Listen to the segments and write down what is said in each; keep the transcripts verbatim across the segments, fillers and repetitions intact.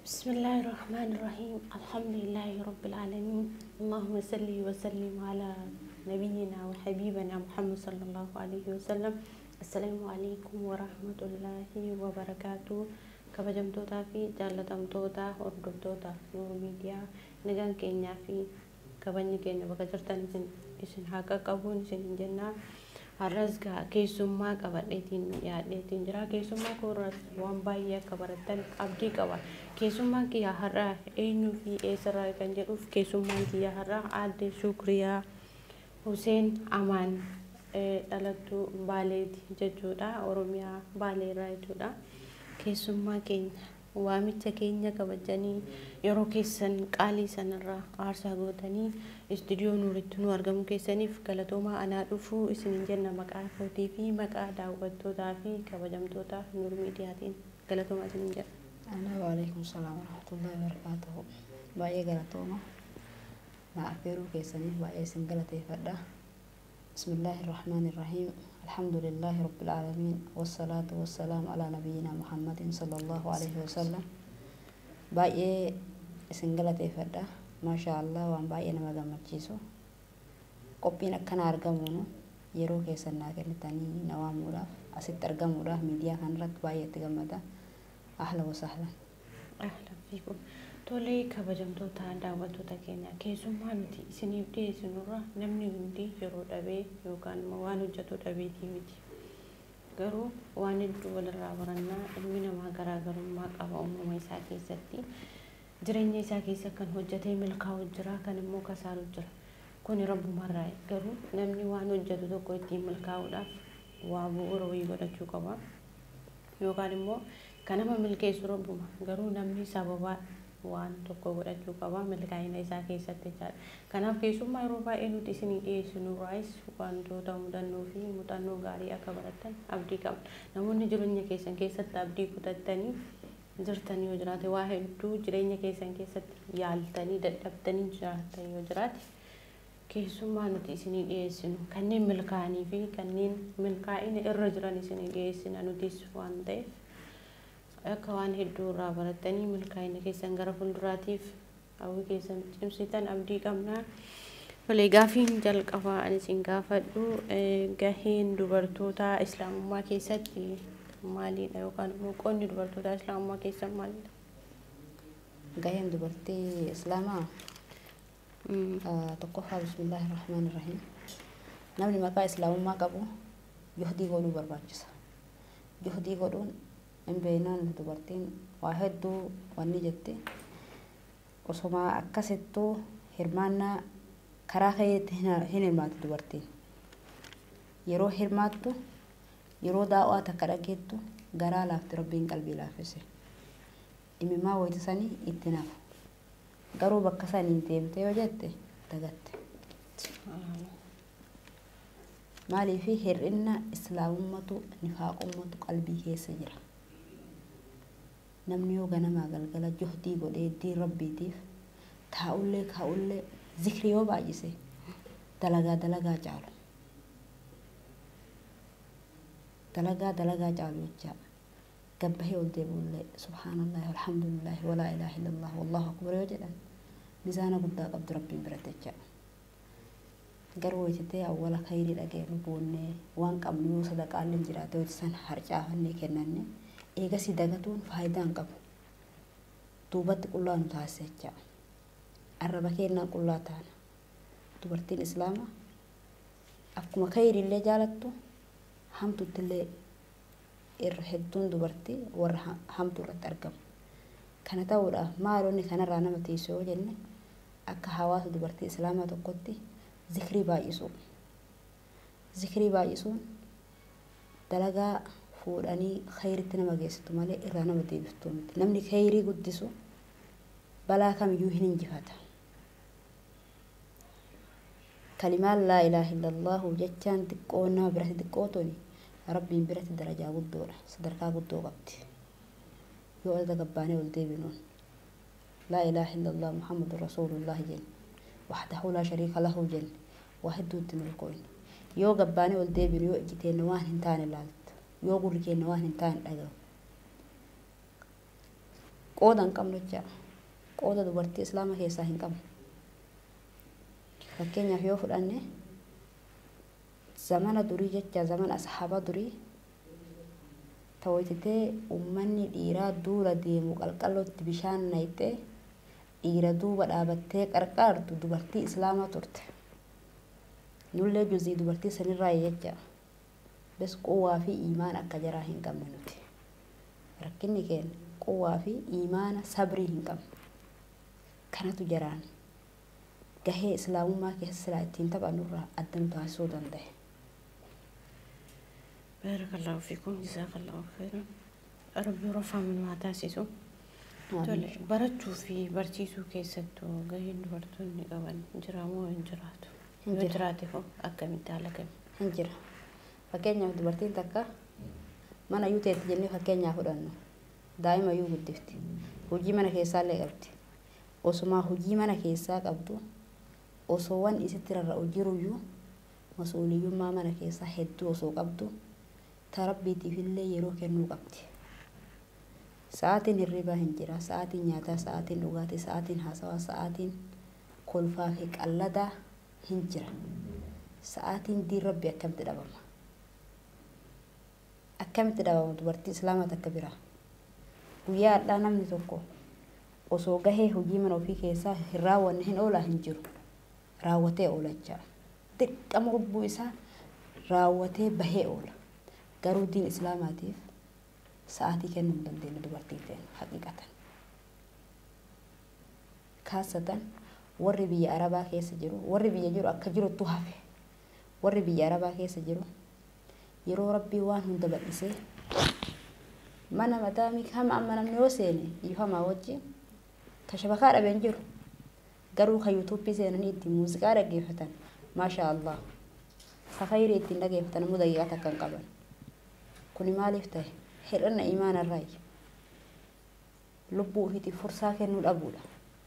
بسم الله الرحمن الرحيم الحمد لله رب العالمين اللهم صل وسلم على نبينا وحبيبنا محمد صلى الله عليه وسلم السلام عليكم ورحمة الله وبركاته كبجمتوتا في جالتمتوتا وردمتوتا نور ميديا نجان كينيا في كبني كينيا بكجرتان إسن حقا قبون إسن جنة harasga keessummaa qabadheetiin yaadheetiin jira keessummaa koorras waan baay'ee akka barattan abdii qaba keessummaan kiyya har'a eenyu fi eessarraa kan jedhuuf keessummaan kiyya har'a aadde Shukriyaa Huseen Amaan dhalattuu Baaleeti jechuudha Oromiyaa Baaleerraa jechuudha keessummaa keenya waamicha keenya kabajanii yeroo keessan qaalii sanarraa aarsaa gootanii istiidiyoo nuuritti nu argamu keessaniif galatoomaa anaa dhufuu isinin jenna maqaa kootii fi maqaa daawwattootaa fi kabajamtoota nuur miidiyaatiin galatoomaa isinin jedha. Ana wa alaykum salaam wa rahmatullahi wa barakatuh. Baay'ee galatooma. Na afeeruu keessaniif baay'ee isin galateeffadha. Bismillahir rahmanir rahim. Alhamdulillahi rabbil alamin wassalatu wassalamu ala nabiyyina Muhammadin sallallahu alayhi wa sallam. Baay'ee isin galateeffadha. Masha Allah waan baay'ee nama gammachiisu. Qophiin akkana argamuun yeroo keessan naa kennitanii na waamuudhaaf asitti argamuudhaaf miidiyaa kanarratti baay'ee itti gammada. Ahla wa sahlan. Ahlan fiikum. Tolee kabajamtoota daawwattoota keenya keessummaa nuti isiniif dhiyeessinurra namni hundi yeroo dhabee yookaan waan hojjetu dhabeetii miti. Garuu waan hedduu walirraa barannaa ilmi namaa garaagarummaa qaba uumama isaa keessatti. Jireenya isaa keessa kan hojjetee milkaa'u jira kan immoo kasaaru jira. Kun rabbumarraa garuu namni waan hojjetu tokko ittiin milkaa'uudhaaf waa bu'uura wayii godhachuu qaba. Yookaan immoo kan nama milkeessu rabbuma garuu namni sababa waan tokko godhachuu qaba milkaa'ina isaa keessatti jechaadha. Kanaaf keessummaa yeroo baay'ee nuti isinii dhiyeessinurraayis wantoota mudannoo fi muuxannoo gaarii akka barattan abdii qabna. Namoonni jireenya keessan keessatti abdii kutattanii jirtanii yoo jiraate waa hedduu jireenya keessan keessatti yaaltanii dadhabtanii jiraatan yoo jiraate keessummaa nuti isinii dhiyeessinu kanneen milkaa'anii fi kanneen milkaa'ina irra jiran isinii dhiyeessina nutis waan ta'eef akka waan hedduu irraa barattanii milkaa'ina keessan gara fuulduraatiif hawwii keessan cimsitan abdii qabna. Tolee gaafiin jalqabaa ani isin gaafadhu gaheen dubartoota islaamummaa keessatti maalidha yookaan immoo qoonni dubartoota islaamummaa keessan maalidha? Gaheen dubartii islaamaa tokkoffaa bismillahir rahmanir rahim. Namni maqaa islaamummaa qabu juhdii godhuu barbaachisa. Juhdii godhuun in beenaan dubartiin waa hedduu wanni jette osoma akkasittuu hirmaannaa karaa keetti hin hirmaatu dubartiin. Yeroo hirmaattu yeroo daawwaa takka dhageettu garaa laafti rabbiin qalbii laafise. Imimaa waytisanii itti nafu. Garuu bakka sanii deemtee yoo jette dagatte. Maaliifi hir'inna islaamummatu nifaaqummatu qalbii keessa jira. Namni yoo ganamaa galgala juhdii godhee diin rabbiitiif taa'ullee kaa'ullee zikri yoo baay'ise dalagaa dalagaa caalu. dalagaa dalagaa caalu jecha gabbahee ol deebi'ullee subhaanallahi walhamdulillahi walaa ilaaha illallah wallahu akbar yoo jedhan mizaana guddaa qabdu rabbiin biratti jecha. Garuu wayitee awwala khayrii dhagee boonnee waan qabnu yoo sadaqaallee jiraate waytisan harcaafannee kennanne eegasi dagatuun faayidaan qabu. Duubatti qullaa nu taasise jecha. Arraba kennaa qullaa taana. Dubartiin islaamaa akkuma khayriillee jaalattu hamtuuttillee irra hedduun dubartii warra hamtu irratti argamu. Kana ta'uudhaaf maalonni kanarraa nama tiisu yoo jenne akka hawaasa dubartii islaamaa tokkotti zikrii baay'isuu. Zikrii baay'isuun dalagaa fuudhanii khayritti nama geessitu malee irraa nama deebiftu miti. Namni khayrii guddisu balaa kamiyyuu hin injifata. Kalimaan laa ilaaha illallah jechaan xiqqoo nama biratti xiqqoo toni rabbiin biratti darajaa guddoodha sadarkaa guddoo qabdi. Yoo adda gabbaanee ol deebinuun laa ilaaha illallah muhammadur rasuulullah jenni wahdahu laa shariika lahu jenni waa hedduutti milkooyne. Yoo gabbaanee ol deebinu yoo ijjiteen waan hin taane laaltu yoo gurri keenya waan hin taane dhagahu qoodan qabnu jecha qooda dubartii islaama keessaa hin qabnu fakkeenyaaf yoo fudhanne zamana durii jecha zamana ashaaba durii tawaytitee ummanni dhiiraa duula deemu qalqallootti bishaan nayxee dhiira duuba dhaabattee qarqaartu dubartii islaamaa turte nullee juzii dubartii sanirraa jecha bes quwwaa fi iimaan akka jaraa hin qabne nuti rakkinni keenya quwwaa fi iimaana sabrii hin qabne kanatu jaraan gahee islaamummaa keessa silaa ittiin taphanurraa adda nu taasisuu danda'e. Barakallahu fiikum, jazakallahu khairan. Rabbi rafaa minuu taasisu. Tole barachuu fi barsiisuu keessattuu gaheen dubartoonni qaban jira moo hin jiraatu? Yoo jiraate hoo akkamitti haala kami? Hin jira. Fakkeenyaaf dubartiin takka mana yoo ta'etti jennee fakkeenyaaf fudhannu daa'ima yoo guddifti hojii mana keessaa illee qabdi. Osuma hojii mana keessaa qabdu osoo waan isitti rarra'u jiruyyuu mas'uuliyyummaa mana keessaa hedduu osoo qabdu tarabbiitiif illee yeroo kennuu qabdi. Sa'aatiin hirribaa hin jira, sa'aatiin nyaataa, sa'aatiin dhugaatii, sa'aatiin haasawaa, sa'aatiin kolfaa fi qalladaa hin jira. Sa'aatiin diin rabbi akkamitti dhabama? Akkamitti dhabama dubartii islaamaa takka biraa? Guyyaa har'aa namni tokko osoo gahee hojii mana ofii keessaa hin raawwanne hin oolaa hin jiru. Raawwatee oolachaa. Dirqama lubbuu isaa raawwatee bahee oola. Garuu diin islaamaatiif sa'aatii kennuu hin dandeenye dubartii ta'e haqiqatan. Kaasatan warri biyya Arabaa keessa jiru, warri biyya jiru akka jirutu hafe. Warri biyya Arabaa keessa jiru yeroo rabbii waan hunda bal'isee mana mataamii kama amma namni yoo seene ifamaa wajjin kashabakaa dhabeen jiru. Garuu kan yuutuubii seenanii ittiin muuziqaa dhaggeeffatan maashaa Allah safayrii ittiin dhaggeeffatan immoo daqiiqaa takka hin qaban. Kuni maaliif ta'e? Hir'ina imaana irraayi. Lubbuu ofiitiif fursaa kennuu dhabuudha.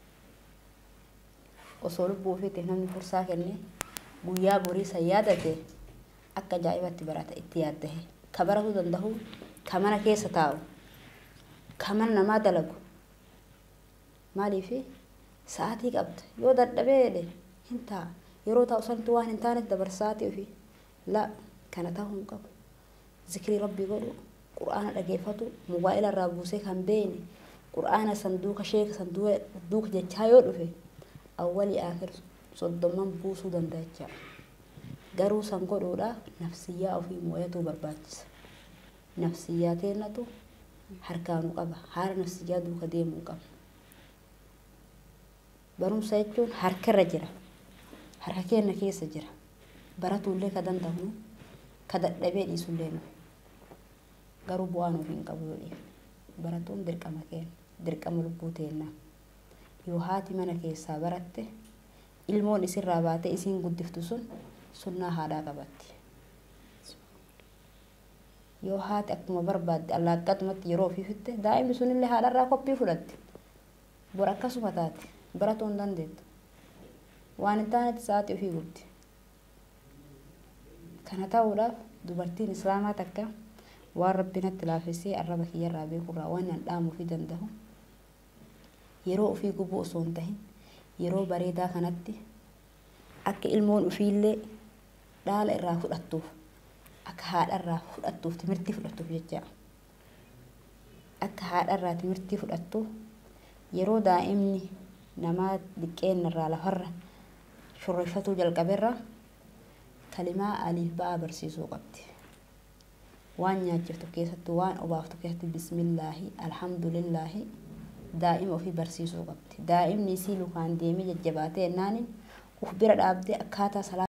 Osoo lubbuu ofiitiif namni fursaa kennee guyyaa borii san yaadate akka ajaa'ibatti barata itti yaaddahe. Ka baratuu danda'u, ka mana keessa taa'u, ka mana namaa dalagu. Maaliifi sa'aatii qabda. Yoo dadhabee hin ta'a. Yeroo taa'u santu waan hin taaneef dabarsaatii ofii. La kana ta'uu hin qabu. Zikrii rabbii godhu. Qur'aana dhageeffatu mobaayila irraa buusee kan beene qur'aana sanduuqa sheeka sanduuqa jechaa yoo dhufe awwalii aakhir soddomman buusuu danda'a. Garuu san godhuudhaaf nafsiyyaa ofii moo'atuu barbaachisa. Nafsiyyaa teennatu harkaanuu qaba. Haala nafsiyyaa duuka deemuu qaba. Barumsa jechuun harkarra jira. Harka keenya keessa jira. Baratuullee ka danda'u ka dadhabee dhiisullee nuyi. Garuu bu'aan ofii hin qabu yoo dhiif. Baratuun dirqama keenya. Dirqama lubbuu teennaa. Yoo haati mana keessaa baratte ilmoon isirraa baatee isiin guddiftu sun sunnaa haadhaa qabatti. Yoo haati akkuma barbaadde allaaqatumatti yeroo ofii fitte daa'imni sunillee haadharraa koppii fudhatti. Bor akkasuma taate baratuu hin dandeettu. Waan hin taanetti sa'aatii ofii gubdi. Kana ta'uudhaaf dubartiin islaamaa takka waan rabbi natti laafessee arraba kiyyarraa beekurraa waan an dhaamuu fi danda'u yeroo ofii gubuu osoo hin tahin yeroo bareedaa kanatti akka ilmoon ofiillee dhaala irraa fudhattuuf akka haadharraa fudhattuuf timirtii fudhattuuf jecha akka haadharraa timirtii fudhattuuf yeroo daa'imni namaa diqqeennarraa lafarra shorreeffatuu jalqaberra kalimaa aliif ba'aa barsiisuu qabdi. Waan nyaachiftu keessatti waan obaaftu keessatti bismillaahi alhamdulillaahi daa'ima ofii barsiisuu qabdi. Daa'imni isii lukaan deemee jajjabaatee ennaanin uf bira dhaabdee akkaataa salaa